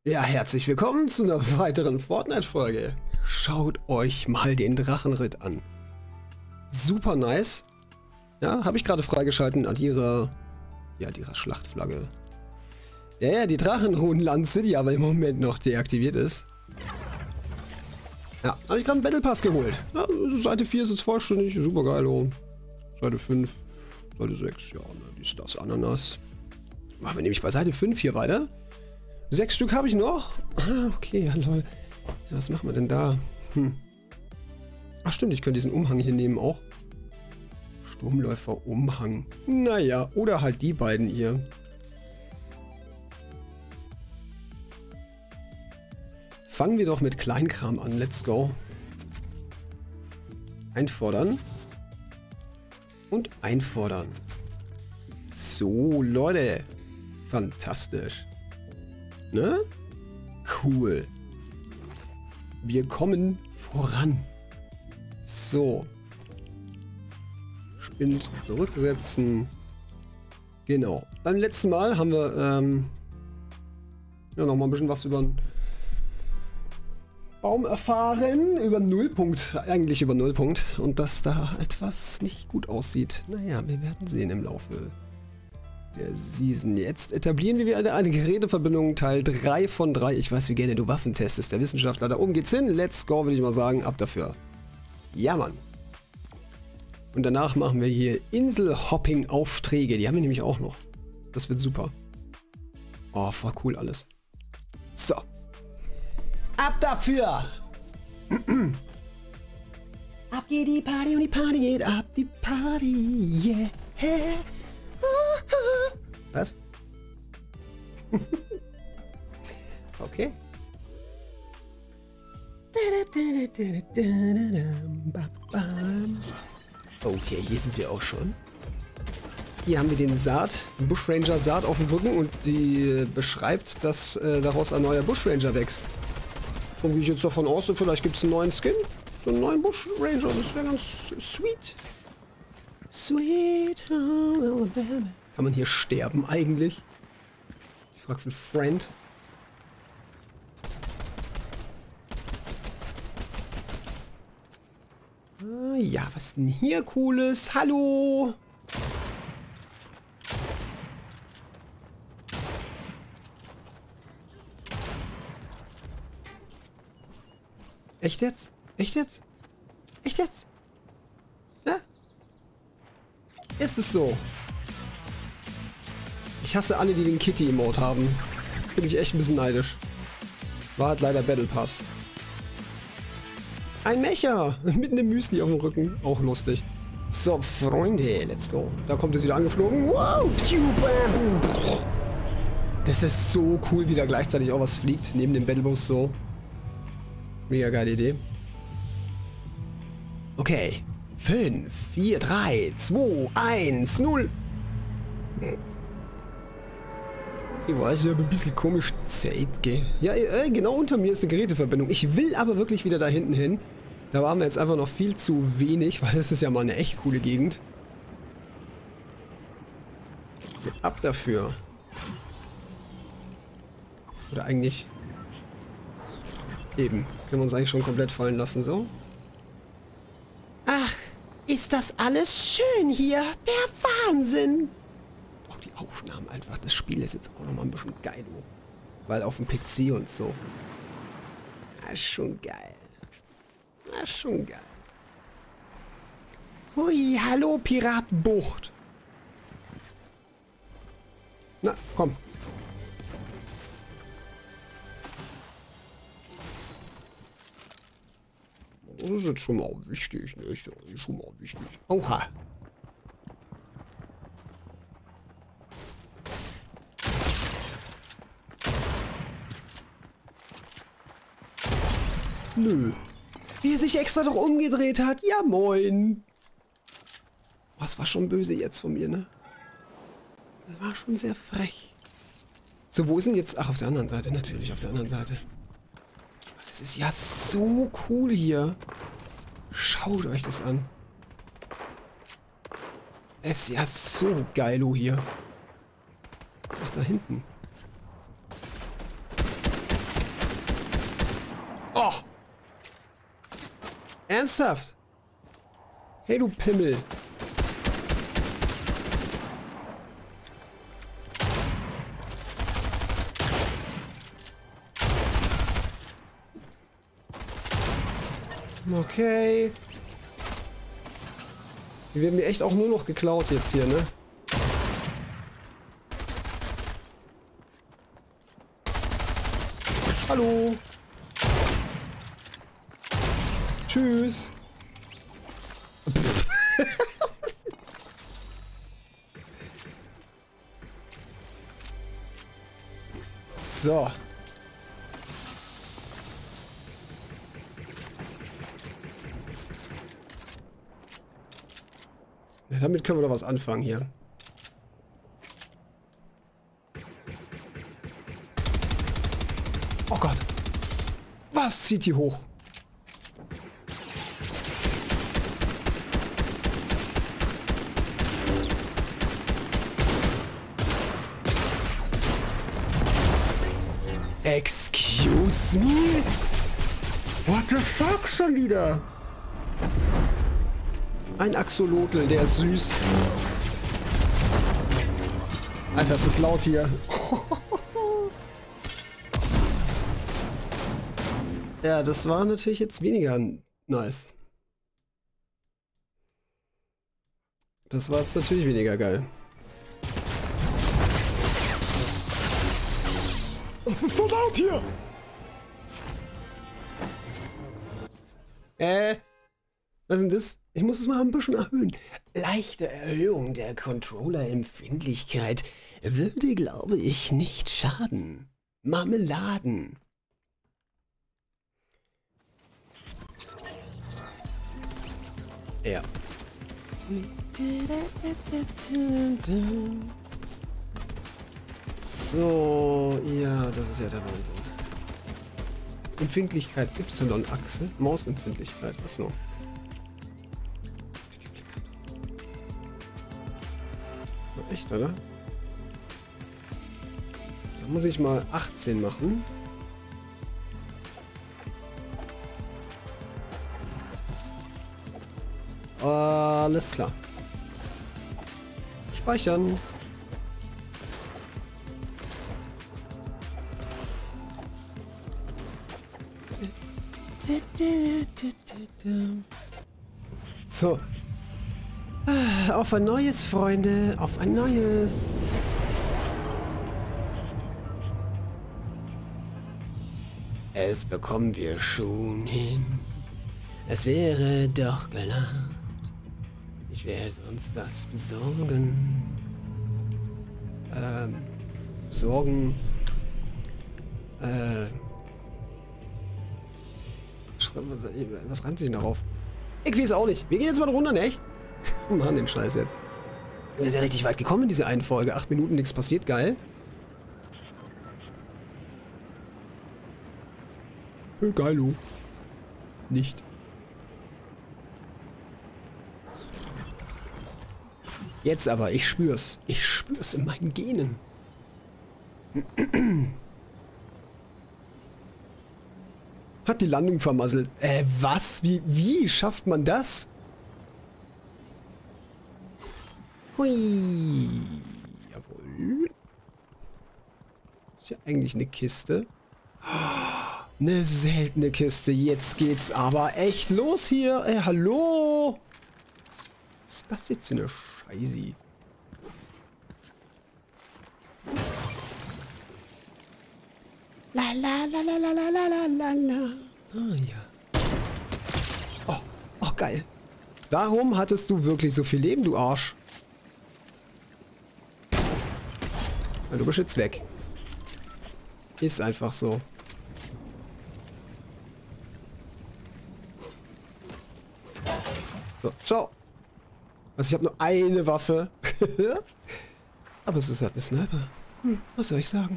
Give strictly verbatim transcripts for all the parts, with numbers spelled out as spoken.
Ja, herzlich willkommen zu einer weiteren Fortnite-Folge. Schaut euch mal den Drachenritt an. Super nice. Ja, habe ich gerade freigeschalten an ihrer, ja, an ihrer Schlachtflagge. Ja, ja, die Drachenrunenlanze, die aber im Moment noch deaktiviert ist. Ja, habe ich gerade einen Battle Pass geholt. Ja, Seite vier ist jetzt vollständig, super geil. Oh. Seite fünf, Seite sechs, ja, die ist das Ananas. Machen wir nämlich bei Seite fünf hier weiter. Sechs Stück habe ich noch. Ah, okay, ja, lol. Ja, was machen wir denn da? Hm. Ach stimmt, ich könnte diesen Umhang hier nehmen auch. Sturmläufer Umhang. Naja, oder halt die beiden hier. Fangen wir doch mit Kleinkram an. Let's go. Einfordern. Und einfordern. So, Leute. Fantastisch. Ne? Cool. Wir kommen voran. So. Spind zurücksetzen. Genau. Beim letzten Mal haben wir ähm, ja, noch mal ein bisschen was über den Baum erfahren. Über Nullpunkt. Eigentlich über Nullpunkt. Und dass da etwas nicht gut aussieht. Naja, wir werden sehen im Laufe der Season. Jetzt etablieren wir wieder eine Geräteverbindung, Teil drei von drei. Ich weiß, wie gerne du Waffen testest, der Wissenschaftler. Da oben geht's hin. Let's go, würde ich mal sagen. Ab dafür. Ja, Mann. Und danach machen wir hier Inselhopping-Aufträge. Die haben wir nämlich auch noch. Das wird super. Oh, voll cool alles. So. Ab dafür! Ab geht die Party und die Party geht ab die Party. Yeah. Was? Okay. Okay, hier sind wir auch schon. Hier haben wir den Saat, Bushranger Saat auf dem Rücken und die beschreibt, dass äh, daraus ein neuer Bushranger wächst. Und wie ich jetzt davon aus, vielleicht gibt es einen neuen Skin. So einen neuen Bushranger, das wäre ganz sweet. Sweet Home Alabama. Kann man hier sterben eigentlich? Ich frage für Friend. Ah, ja, was ist denn hier Cooles? Hallo! Echt jetzt? Echt jetzt? Echt jetzt? Ja? Ist es so? Ich hasse alle, die den Kitty-Emote haben. Bin ich echt ein bisschen neidisch. War halt leider Battle Pass. Ein Mecher! Mit einem Müsli auf dem Rücken. Auch lustig. So, Freunde, let's go. Da kommt es wieder angeflogen. Wow! Das ist so cool, wie da gleichzeitig auch was fliegt. Neben dem Battlebus so. Mega geile Idee. Okay. fünf, vier, drei, zwei, eins, null. Ich weiß, ich habe ein bisschen komisch Zeit, gell? Ja, äh, genau unter mir ist eine Geräteverbindung. Ich will aber wirklich wieder da hinten hin. Da waren wir jetzt einfach noch viel zu wenig, weil es ist ja mal eine echt coole Gegend. So, ab dafür. Oder eigentlich... Eben. Können wir uns eigentlich schon komplett fallen lassen, so. Ach, ist das alles schön hier? Der Wahnsinn! Auch die Aufnahmen einfach. Das Spiel ist jetzt auch nochmal ein bisschen geil. Weil auf dem P C und so. Das ist schon geil. Das ist schon geil. Hui, hallo Piratenbucht. Na, komm. Das ist jetzt schon mal wichtig, ne? Das ist schon mal wichtig. Oha. Nö. Wie er sich extra doch umgedreht hat. Ja, moin. Was war schon böse jetzt von mir, ne? Das war schon sehr frech. So, wo ist denn jetzt... Ach, auf der anderen Seite. Natürlich, auf der anderen Seite. Das ist ja so cool hier. Schaut euch das an. Es ist ja so geilo hier. Ach, da hinten. Oh! Ernsthaft? Hey, du Pimmel. Okay. Die werden mir echt auch nur noch geklaut jetzt hier, ne? Hallo. Tschüss. So. Ja, damit können wir doch was anfangen hier. Oh Gott. Was zieht die hoch? Excuse me? What the fuck schon wieder? Ein Axolotl, der ist süß. Alter, es ist laut hier. Ja, das war natürlich jetzt weniger nice. Das war jetzt natürlich weniger geil. Es ist so laut hier! Äh, was ist denn das? Ich muss es mal ein bisschen erhöhen. Leichte Erhöhung der Controller-Empfindlichkeit würde, glaube ich, nicht schaden. Marmeladen. Ja. So, ja, das ist ja der Wahnsinn. Empfindlichkeit, Y-Achse, Mausempfindlichkeit, was noch? Echt, oder? Da muss ich mal achtzehn machen. Alles klar. Speichern. So. Auf ein neues, Freunde. Auf ein neues. Es bekommen wir schon hin. Es wäre doch gelacht. Ich werde uns das besorgen. Ähm. Besorgen. Äh. Was reimt sich denn darauf? Ich weiß auch nicht. Wir gehen jetzt mal runter, ne? Wir machen den Scheiß jetzt. Wir sind ja richtig weit gekommen in dieser einen Folge. Acht Minuten, nichts passiert. Geil. Hey, geilo. Nicht. Jetzt aber, ich spür's. Ich spür's in meinen Genen. Hat die Landung vermasselt. Äh, was? Wie, wie schafft man das? Hui. Jawohl. Ist ja eigentlich eine Kiste. Eine seltene Kiste. Jetzt geht's aber echt los hier. Ey, hallo? Was ist das jetzt für eine Scheiße? La la la la la la la la la. Ah ja. Oh, oh geil. Warum hattest du wirklich so viel Leben, du Arsch? Ja, du bist jetzt weg. Ist einfach so. So, ciao. Also ich habe nur eine Waffe. Aber es ist halt eine Sniper. Hm, was soll ich sagen?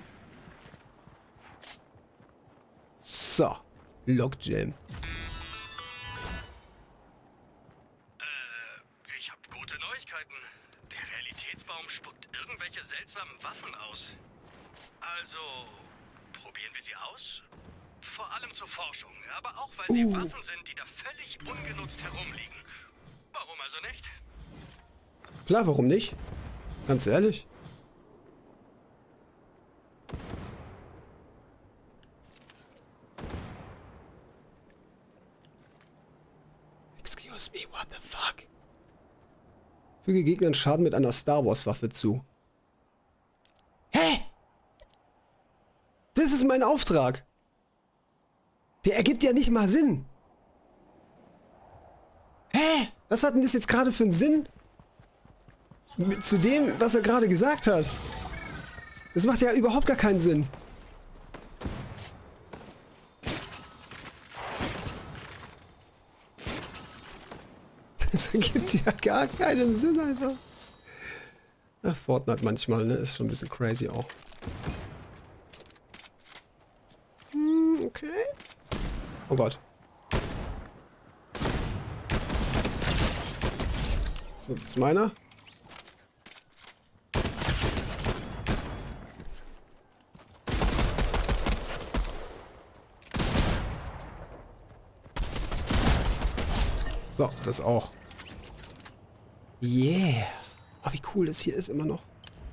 So, Logjam. Äh, ich habe gute Neuigkeiten. Der Realitätsbaum spuckt irgendwelche seltsamen Waffen aus. Also, probieren wir sie aus? vor allem zur Forschung, aber auch weil sie Uh. Waffen sind, die da völlig ungenutzt herumliegen. Warum also nicht? Klar, warum nicht? Ganz ehrlich. Excuse me, what the fuck? Füge Gegnern Schaden mit einer Star Wars Waffe zu. Hä? Das ist mein Auftrag. Der ergibt ja nicht mal Sinn. Hä? Was hat denn das jetzt gerade für einen Sinn? Mit, zu dem, was er gerade gesagt hat. Das macht ja überhaupt gar keinen Sinn. Das ergibt ja gar keinen Sinn einfach. Ach, Fortnite manchmal, ne? Ist schon ein bisschen crazy auch. Hm, okay. Oh Gott. So, das ist meiner. So, das auch. Yeah. Oh, wie cool das hier ist immer noch.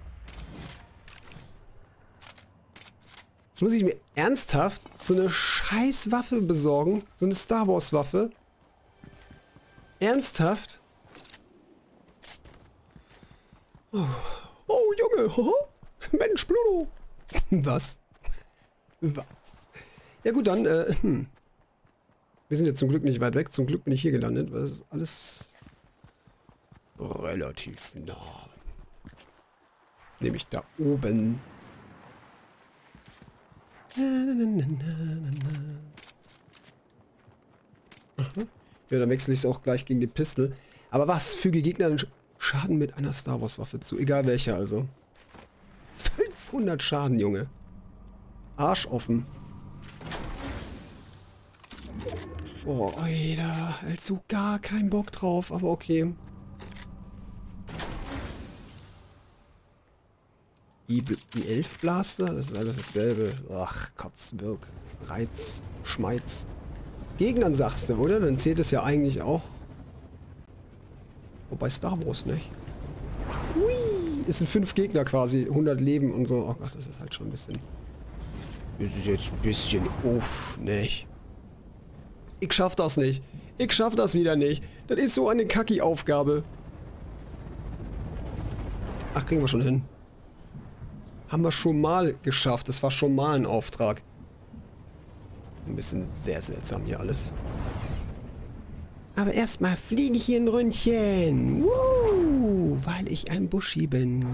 Jetzt muss ich mir ernsthaft so eine scheiß Waffe besorgen. So eine Star Wars Waffe. Ernsthaft? Oh, oh Junge. Oh, Mensch, Pluto. Was? Was? Ja gut, dann, äh, hm. Wir sind jetzt zum Glück nicht weit weg. Zum Glück bin ich hier gelandet, weil es ist alles relativ nah. Nämlich da oben. Aha. Ja, dann wechsle ich es auch gleich gegen die Pistol. Aber was? Füge Gegnern Schaden mit einer Star Wars Waffe zu. Egal welcher also. fünfhundert Schaden, Junge. Arsch offen. Oh, Alter. Also gar keinen Bock drauf, aber okay. I elf Blaster? Das ist alles dasselbe. Ach, Kotzwirk. Reiz. Schmeiz. Gegnern sagst du, oder? Dann zählt es ja eigentlich auch. Wobei Star Wars nicht. Hui! Es sind fünf Gegner quasi. hundert Leben und so. Oh Gott, das ist halt schon ein bisschen... Das ist jetzt ein bisschen uff, nicht? Ich schaff das nicht. Ich schaff das wieder nicht. Das ist so eine Kacki-Aufgabe. Ach, kriegen wir schon hin. Haben wir schon mal geschafft. Das war schon mal ein Auftrag. Ein bisschen sehr seltsam hier alles. Aber erstmal fliege ich hier ein Ründchen. Woo, weil ich ein Buschi bin.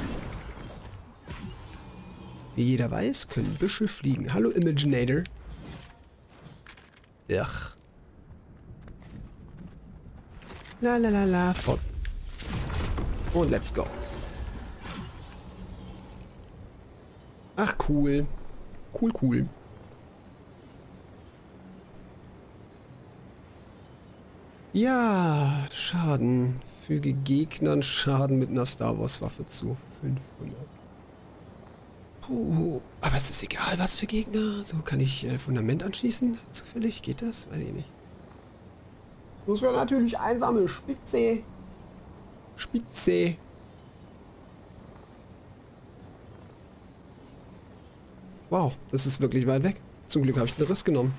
Wie jeder weiß, können Büsche fliegen. Hallo Imaginator. Ach. La la la la, Fotz. Und let's go. Ach, cool. Cool, cool. Ja, Schaden. Füge Gegnern Schaden mit einer Star Wars Waffe zu. fünfhundert. Puh. Aber es ist egal, was für Gegner. So, kann ich äh, Fundament anschließen? Zufällig? Geht das? Weiß ich nicht. Muss wir natürlich einsame Spitze. Spitze. Wow, das ist wirklich weit weg. Zum Glück habe ich den Riss genommen.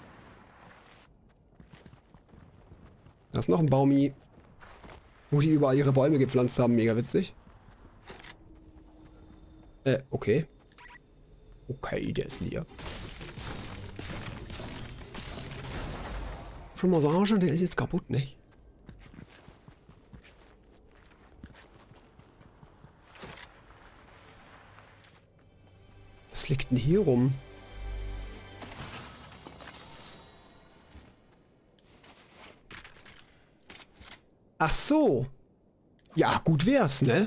Da ist noch ein Baumi, wo die überall ihre Bäume gepflanzt haben. Mega witzig. Äh, okay. Okay, der ist leer. Schon mal sagen, der ist jetzt kaputt, nicht? Was liegt denn hier rum? Ach so. Ja, gut wär's, ne?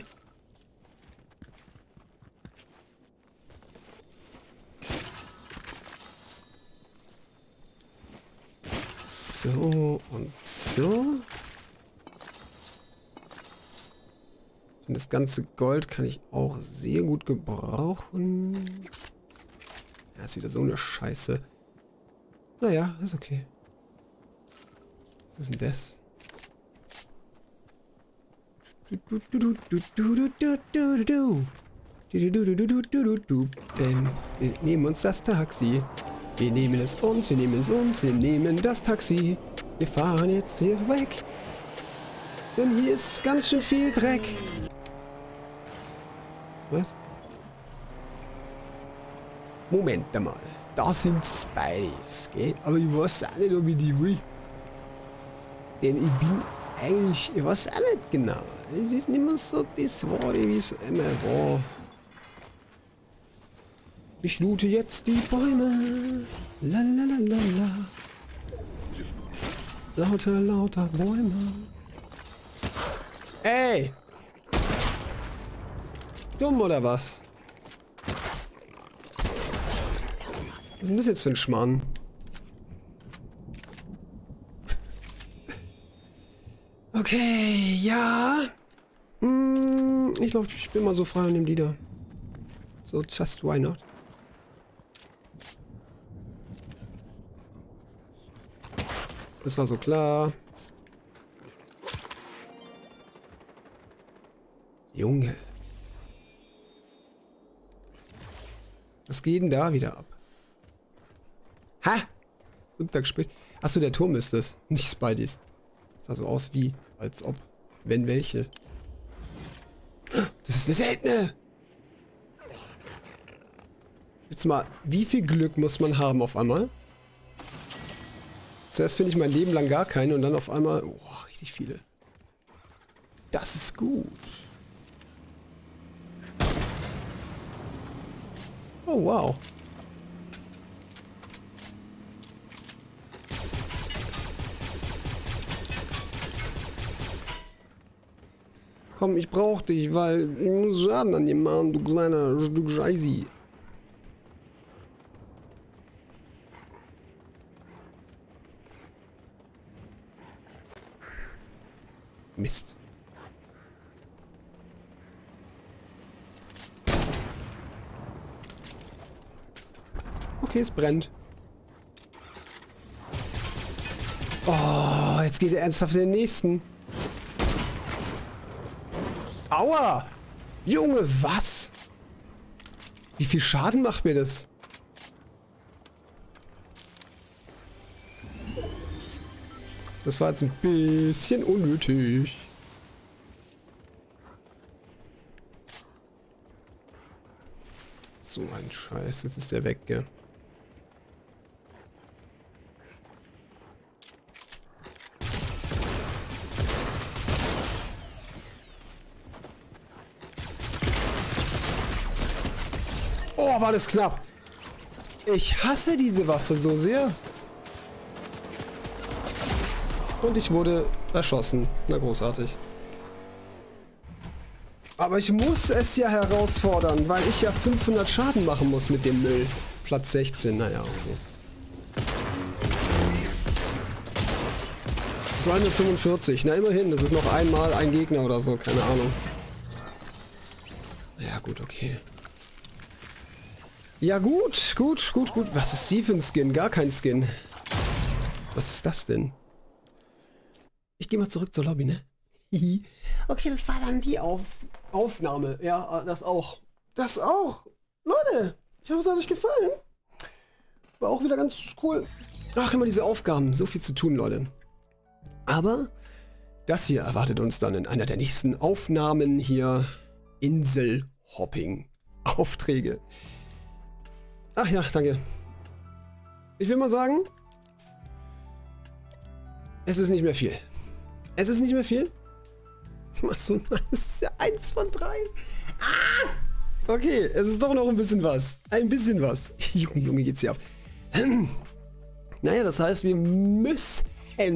So und so. Und das ganze Gold kann ich auch sehr gut gebrauchen. Ja, ist wieder so eine Scheiße. Naja, ist okay. Was ist denn das? Ähm, wir nehmen uns das Taxi. Wir nehmen es uns, wir nehmen es uns, wir nehmen das Taxi. Wir fahren jetzt hier weg. Denn hier ist ganz schön viel Dreck. Was? Moment mal. Das sind Spice, gell? Aber ich weiß auch nicht, ob ich die will. Denn ich bin eigentlich, ich weiß auch nicht genau. Es ist nicht mehr so das war, wie es immer war. Ich loote jetzt die Bäume. La la la la la. Lauter, lauter Bäume. Ey! Dumm oder was? Was ist denn das jetzt für ein Schmarrn? Okay, ja. Hm, ich glaube, ich bin mal so frei und nehme die da. So, just why not? Das war so klar. Junge. Was geht denn da wieder ab? Ha! Sonntagspät. Achso, der Turm ist es. Nicht Spideys. Sah so aus wie, als ob. Wenn welche. Das ist eine seltene! Jetzt mal, wie viel Glück muss man haben auf einmal? Zuerst finde ich mein Leben lang gar keine und dann auf einmal... Oh, richtig viele. Das ist gut. Oh, wow. Komm, ich brauch dich, weil ich muss Schaden an dir machen, du kleiner Stück Scheißi. Mist. Okay, es brennt. Oh, jetzt geht er ernsthaft in den nächsten. Aua! Junge, was? Wie viel Schaden macht mir das? Das war jetzt ein bisschen unnötig. So ein Scheiß, jetzt ist der weg, gell? Oh, war das knapp. Ich hasse diese Waffe so sehr. Und ich wurde erschossen. Na, großartig. Aber ich muss es ja herausfordern, weil ich ja fünfhundert Schaden machen muss mit dem Müll. Platz sechzehn, naja, okay. zweihundertfünfundvierzig, na immerhin, das ist noch einmal ein Gegner oder so, keine Ahnung. Ja gut, okay. Ja gut, gut, gut, gut. Was ist die für ein Skin? Gar kein Skin. Was ist das denn? Ich gehe mal zurück zur Lobby, ne? Okay, das war dann die Auf Aufnahme. Ja, das auch. Das auch. Leute, ich hoffe, es hat euch gefallen. War auch wieder ganz cool. Ach, immer diese Aufgaben. So viel zu tun, Leute. Aber das hier erwartet uns dann in einer der nächsten Aufnahmen hier. Inselhopping-Aufträge. Ach ja, danke. Ich will mal sagen, es ist nicht mehr viel. Es ist nicht mehr viel. Achso, nein, das ist ja eins von drei. Ah! Okay, es ist doch noch ein bisschen was. Ein bisschen was. Junge, Junge, geht's hier ab. Naja, das heißt, wir müssen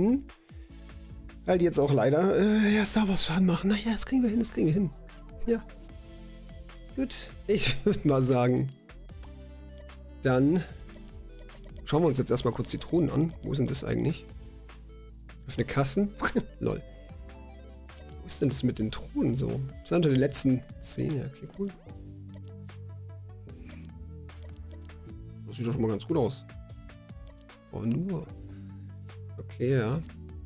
halt jetzt auch leider äh, ja, Star Wars Schaden machen. Naja, das kriegen wir hin, das kriegen wir hin. Ja. Gut, ich würde mal sagen, dann schauen wir uns jetzt erstmal kurz die Thronen an. Wo sind das eigentlich? Öffne Kassen? Lol. Wo ist denn das mit den Thronen so? Das ist unter der letzten Szene. Okay, cool. Das sieht doch schon mal ganz gut aus. Oh, nur. Okay, ja.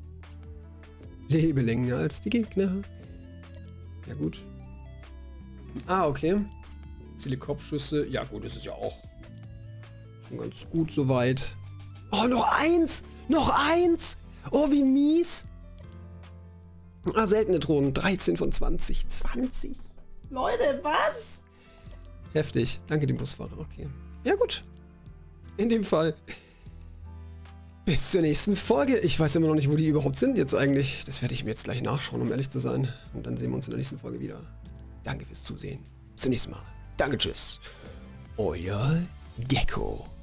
Lebe länger als die Gegner. Ja, gut. Ah, okay. Ziele Kopfschüsse. Ja, gut, das ist ja auch schon ganz gut soweit. Oh, noch eins! Noch eins! Oh, wie mies! Ah, seltene Drohnen. dreizehn von zwanzig. zwanzig? Leute, was? Heftig. Danke, dem Busfahrer. Okay. Ja, gut. In dem Fall. Bis zur nächsten Folge. Ich weiß immer noch nicht, wo die überhaupt sind jetzt eigentlich. Das werde ich mir jetzt gleich nachschauen, um ehrlich zu sein. Und dann sehen wir uns in der nächsten Folge wieder. Danke fürs Zusehen. Bis zum nächsten Mal. Danke, tschüss. Euer Gecko.